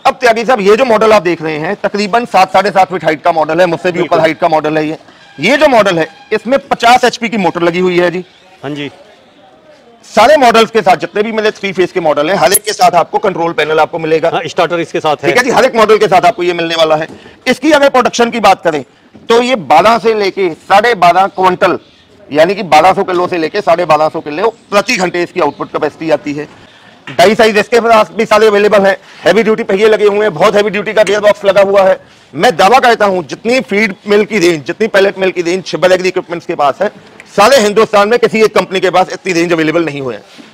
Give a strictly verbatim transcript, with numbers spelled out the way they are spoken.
अब त्यागी साहब ये जो मॉडल आप देख रहे हैं तकरीबन सात साढ़े सात फीट हाइट का मॉडल है, मुझसे भी ऊपर हाइट का मॉडल है। ये ये जो मॉडल है इसमें पचास एचपी की मोटर लगी हुई है जी। हाँ जी। सारे मॉडल्स के साथ जितने भी मेरे थ्री फेज के मॉडल हैं हर एक के साथ आपको कंट्रोल पैनल आपको मिलेगा। हाँ, स्टार्टर इसके साथ है। ठीक है जी, हर एक मॉडल के साथ आपको ये मिलने वाला है। इसकी अगर प्रोडक्शन की बात करें तो ये बारह से लेके साढ़े बारह क्विंटल यानी कि बारह सौ किलो से लेके साढ़े बारह सौ किलो प्रति घंटे इसकी आउटपुट कैपेसिटी आती है। डाई साइज इसके पास भी सारे अवेलेबल है। हैवी ड्यूटी पहिए लगे हुए हैं, बहुत हैवी ड्यूटी का गियर बॉक्स लगा हुआ है। मैं दावा करता हूं जितनी फीड मिल की रेंज, जितनी पैलेट मिल की रेंज शिबल एग्री इक्विपमेंट्स के पास है, सारे हिंदुस्तान में किसी एक कंपनी के पास इतनी रेंज अवेलेबल नहीं हुए है।